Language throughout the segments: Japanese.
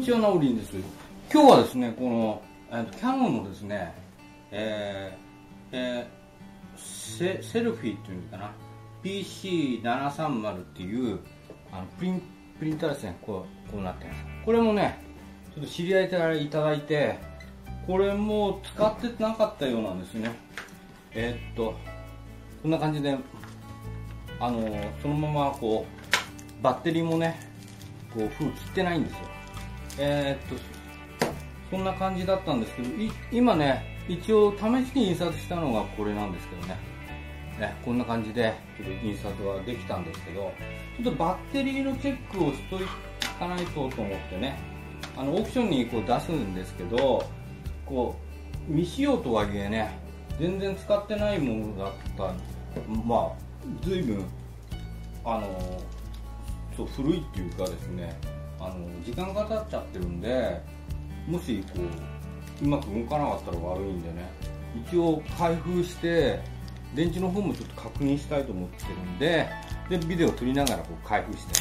ちは、ナオリンです。今日はですね、このキャノンのですね、セルフィーっていうのかな、 PC730 っていうプリンターですね。こうなってます。これもね、ちょっと知り合いからいただいて、これも使ってなかったようなんですね。こんな感じでそのままこうバッテリーもね、こう封切ってないんですよ。そんな感じだったんですけど、今ね、一応試しに印刷したのがこれなんですけどね。こんな感じでちょっと印刷はできたんですけど、ちょっとバッテリーのチェックをしといかないとと思ってね、オークションにこう出すんですけど、こう未使用とはいえね、全然使ってないものだった、まあ随分そう古いっていうかですね、時間が経っちゃってるんで、もしこううまく動かなかったら悪いんでね、一応開封して電池の方もちょっと確認したいと思ってるんで、ビデオを撮りながらこう開封して、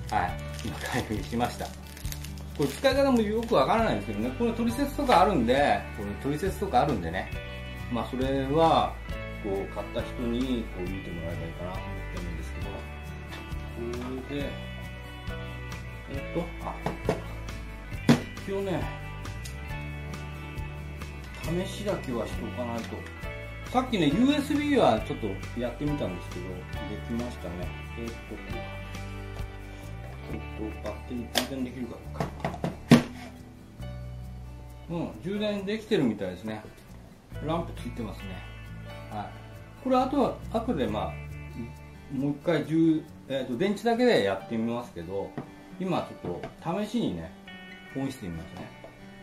はい、今開封しました。これ使い方もよくわからないんですけどね、この取説とかあるんで、ね、まあそれはこう買った人にこう見てもらえばいいかなと思ってるんですけど、これで一応ね、試しだけはしておかないと。さっきね USB はちょっとやってみたんですけど、できましたね。バッテリー充電できるかどうか。充電できてるみたいですね。ランプついてますね。はい。これ後でもう一回電池だけでやってみますけど、今ちょっと試しにね、オンしてみますね。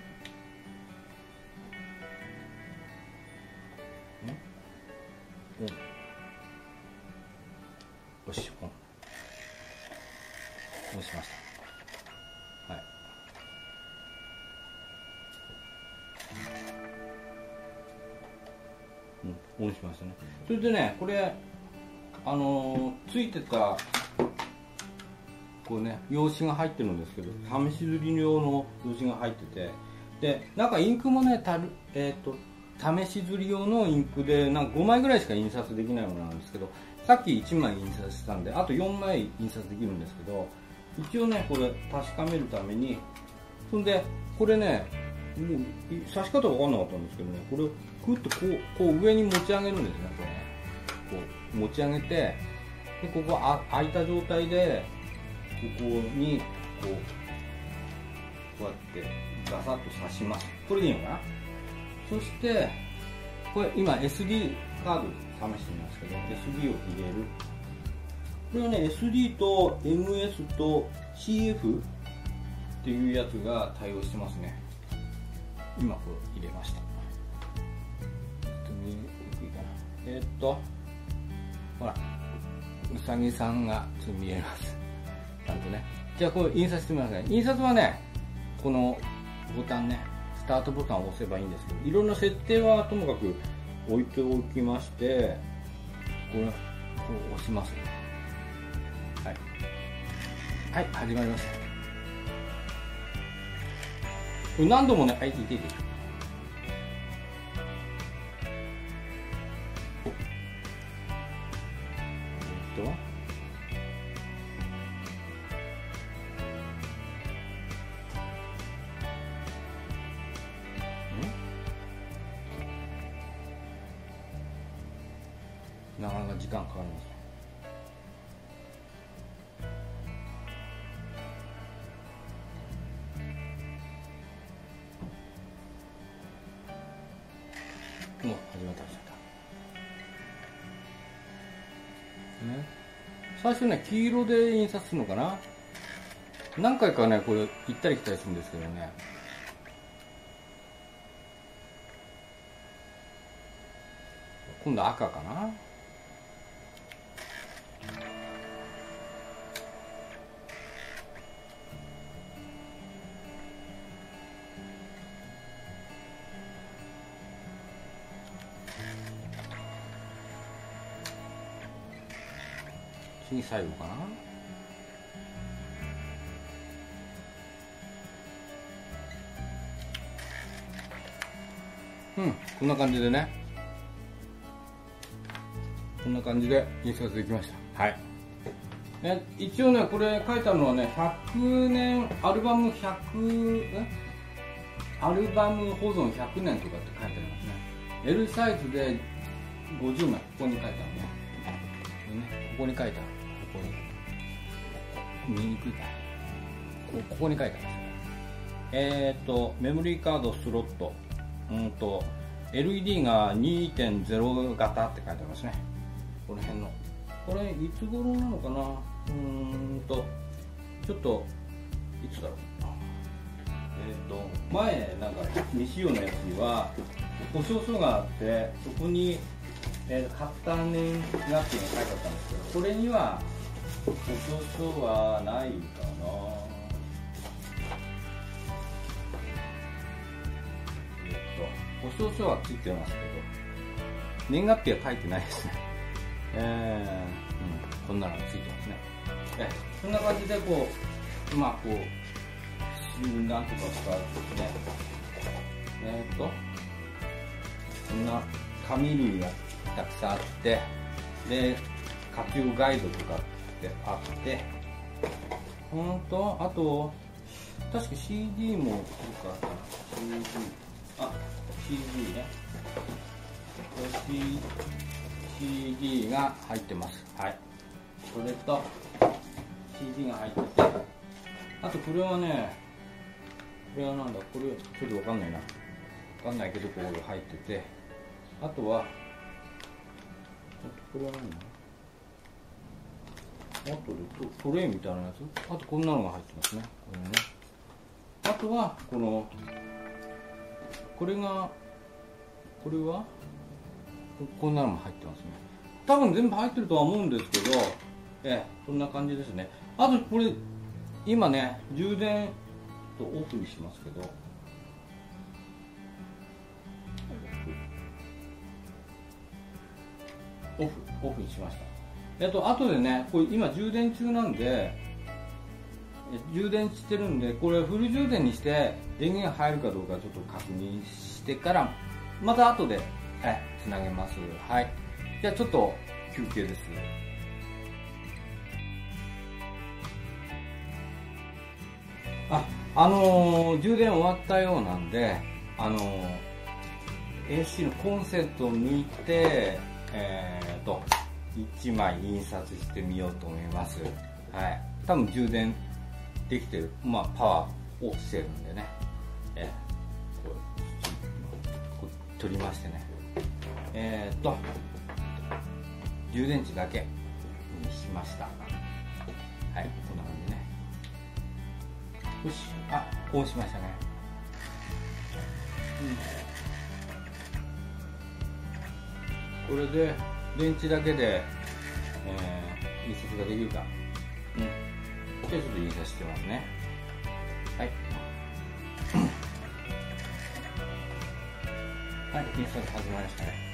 よし、オンしました。はい。オンしましたね。それでね、これついてたこうね、用紙が入ってるんですけど、試し刷り用の用紙が入ってて、でなんかインクもね、試し刷り用のインクでなんか5枚ぐらいしか印刷できないものなんですけど、さっき1枚印刷したんで、あと4枚印刷できるんですけど、一応ねこれ確かめるために、そんでこれね、もう刺し方分かんなかったんですけどね、これをグッとこう上に持ち上げるんですね。こう持ち上げて、でここ開いた状態でここにこうやってガサッと刺します。これでいいのかな。そしてこれ今 SD カード試してみますけど、 SD を入れる。これはね SD と MS と CF っていうやつが対応してますね。今これ入れました。見えにくいかな。ほらうさぎさんがちょっと見えます。ちゃんとね。じゃあこれ印刷してみますね。印刷はね、このボタンね、スタートボタンを押せばいいんですけど、いろんな設定はともかく置いておきまして、こう押しますね。はい、始まりました。これ何度もね、いてなかなか時間かかります。もう始まった。ね、最初ね黄色で印刷するのかな。何回かねこれ行ったり来たりするんですけどね。今度赤かな。次最後かな。 こんな感じでね、こんな感じで印刷できました。はい。一応ね、これ書いてあるのはね、100年、アルバム保存100年とかって書いてありますね。L サイズで50枚、ここに書いてあるね。ここに書いてある。ここに。見にくいか。ここに書いてあります。メモリーカードスロット。LED が 2.0 型って書いてありますね。この辺の。これ、いつ頃なのかな。ちょっと、いつだろう。前、なんか、未使用のやつには、保証書があって、そこに、買った年月日が書いてあったんですけど、これには、保証書はないかな。保証書はついてますけど、年月日は書いてないですね。こんなのがついてますね。こんな感じでこう、なんとか使うですね。こんな紙類がたくさんあって、で、活用ガイドとかってあって、あと、確か CD もあるから、CD ね。CD が入ってます。はい。それと、CD が入ってて、あとこれはね、これはなんだ、これちょっとわかんないな。わかんないけど、こう入ってて、あとは、これは何だ、あとでトレイみたいなやつ、あとこんなのが入ってますね。これね。あとは、これはこんなのも入ってますね。多分全部入ってるとは思うんですけど、こんな感じですね。あとこれ、今ね、充電とオフにしますけど、オフにしました。あとでね、これ今充電中なんで、充電してるんで、これフル充電にして電源入るかどうかちょっと確認してから、また後でつなげます。はい。じゃあちょっと休憩です。充電終わったようなんで、AC のコンセントを抜いて、1枚印刷してみようと思います。はい。多分充電できてる、パワーをしてるんでね。こう取りましてね。充電池だけにしました。はい、こんな感じね。よし、こうしましたね。これで電池だけで、印刷ができるか。じゃあちょっと印刷してますね。はい。はい、印刷始まりましたね。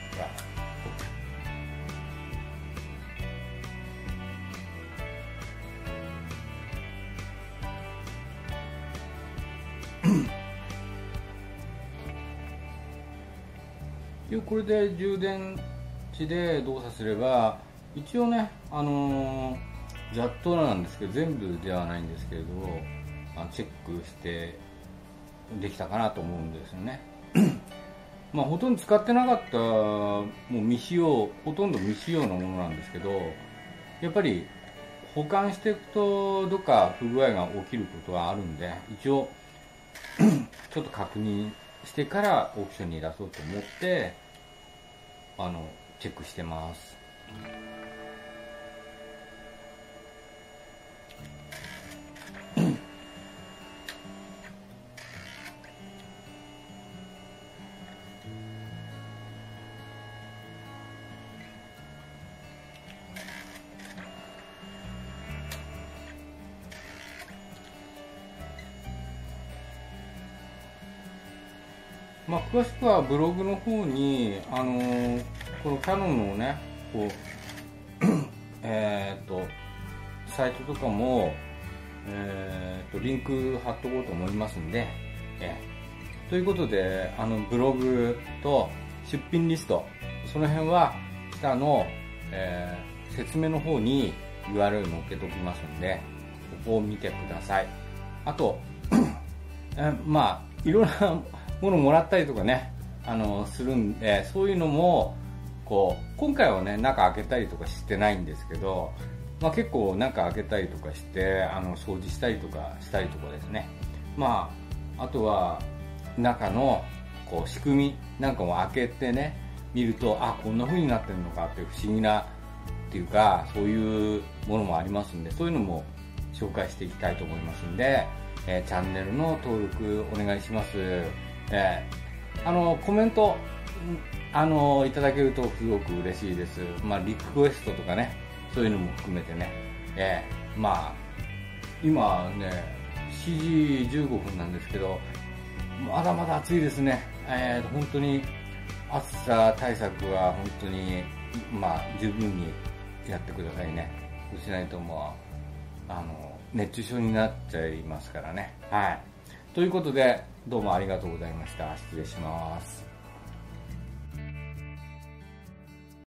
これで充電池で動作すれば、一応ね、ざっとなんですけど、全部ではないんですけれど、チェックしてできたかなと思うんですよね。ほとんど使ってなかった、もう未使用、ほとんど未使用のものなんですけど、やっぱり保管していくとどっか不具合が起きることはあるんで、一応ちょっと確認してからオークションに出そうと思ってチェックしてます。詳しくはブログの方に、このキヤノンのね、こうサイトとかも、リンク貼っとこうと思いますんで、 ということで、ブログと出品リスト、その辺は下の、説明の方に URL 載っけておきますんで、ここを見てください。あと、まあ、いろんなものもらったりとかね、するんで、そういうのも、今回はね、中開けたりとかしてないんですけど、まあ結構中開けたりとかして、掃除したりとかですね。まあ、あとは、中の、仕組みなんかも開けてね、見ると、こんな風になってるのかっていう不思議な、っていうか、そういうものもありますんで、そういうのも紹介していきたいと思いますんで、チャンネルの登録お願いします。コメント、いただけるとすごく嬉しいです。まあ、リクエストとかね、そういうのも含めてね、まあ、今ね、7時15分なんですけど、まだまだ暑いですね。本当に暑さ対策は本当に、まあ、十分にやってくださいね。そうしないともう、熱中症になっちゃいますからね。はい。ということで、どうもありがとうございました。失礼します。